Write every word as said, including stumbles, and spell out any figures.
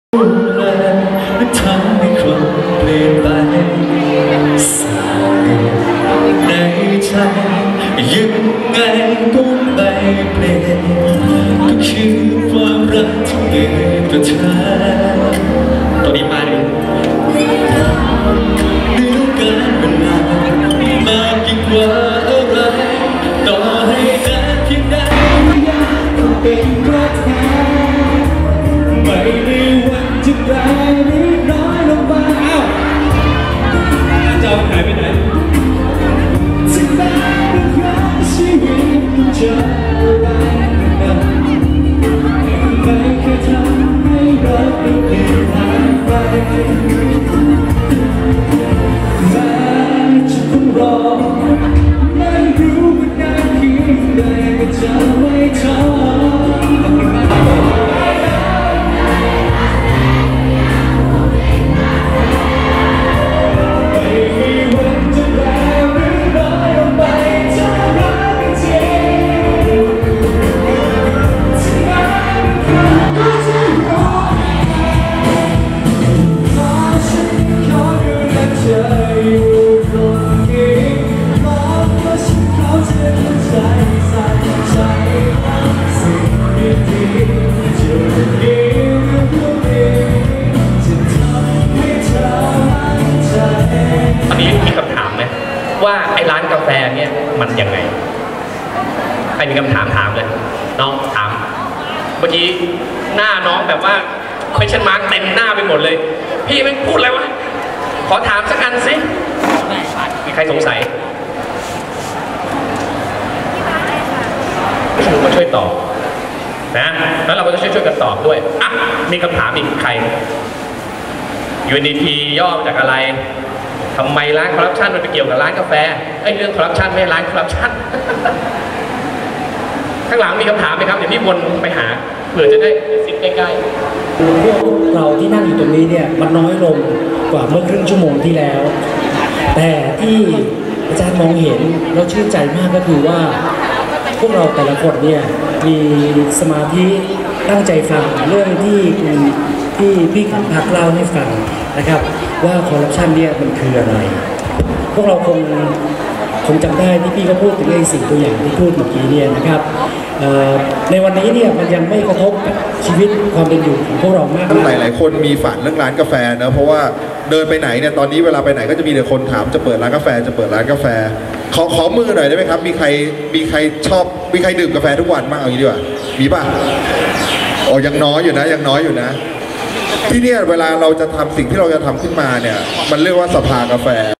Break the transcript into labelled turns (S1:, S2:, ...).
S1: และทำให้คนเปลี่ยนไปสายในใจยังไงก็ไม่เปลี่ยนก็คือความรักที่มีต่อเธอตอนนี้มาดิในการเวลามากยิ่งกว่าอะไรต่อให้นานเพียงใดอยากคงเป็นรักแท้ไม่มีวันจะแปรหรือน้อยลงไปอ้าวเจ้าหายไปไหนถึงแม้ทุกครั้งชีวิตต้องเจออะไรกันไม่เคยทำให้รักเราเปลี่ยนหายไปแม้จะต้องรอไม่รู้ว่านานเพียงใดก็จะไม่ท้อว่าไอ้ร้านกาแฟเนี่ยมันยังไงใครมีคำถามถามเลยน้องถามเมื่อกี้หน้าน้องแบบว่าไม่ชันมาร์กเต็มหน้าไปหมดเลยพี่ไม่พูดอะไรวะขอถามสักอันสิมีใครสงสัยพี่หนูมาช่วยตอบนะแล้วเราก็จะช่วยช่วยกันตอบด้วยอ่ะมีคำถามอีกใคร ยู เอ็น ดี พี ย่อมาจากอะไรทำไมร้านคอร์รัปชันมันไปเกี่ยวกับร้านกาแฟไอ้เรื่องคอร์รัปชันไม่ใช่ร้านคอร์รัปชัน ข้างหลังมีคำถามไหมครับเดี๋ยวพี่วนไปหาเผื่อจะได้ซิปใกล้ๆ
S2: พวกเราที่นั่งอยู่ตรงนี้เนี่ยมันน้อยลงกว่าเมื่อครึ่งชั่วโมงที่แล้ว แต่ที่อาจารย์มองเห็นเราชื่นใจมากก็คือว่าพวกเราแต่ละคนเนี่ยมีสมาธิตั้งใจฟังเรื่องที่ที่พี่ขันพักเล่าให้ฟังนะครับว่าคอร์รัปชันเนี่ยมันคืออะไรพวกเราคงคงจำได้ที่พี่ก็พูดถึงไอ้สิ่งตัวอย่างที่พูดเมื่อกี้เนี่ยนะครับในวันนี้เนี่ยมันยังไม่กระทบกับชีวิตความเป็นอยู่ของพวกเรามาก
S3: หลายหลายคนมีฝันเรื่องร้านกาแฟนะเพราะว่าเดินไปไหนเนี่ยตอนนี้เวลาไปไหนก็จะมีแต่คนถามจะเปิดร้านกาแฟจะเปิดร้านกาแฟขอขอมือหน่อยได้ไหมครับมีใครมีใครชอบมีใครดื่มกาแฟทุกวันบ้างเอางี้ดีกว่ามีป่ะอ๋อยังน้อยอยู่นะยังน้อยอยู่นะที่เนี่ยเวลาเราจะทำสิ่งที่เราจะทำขึ้นมาเนี่ยมันเรียกว่าสภากาแฟ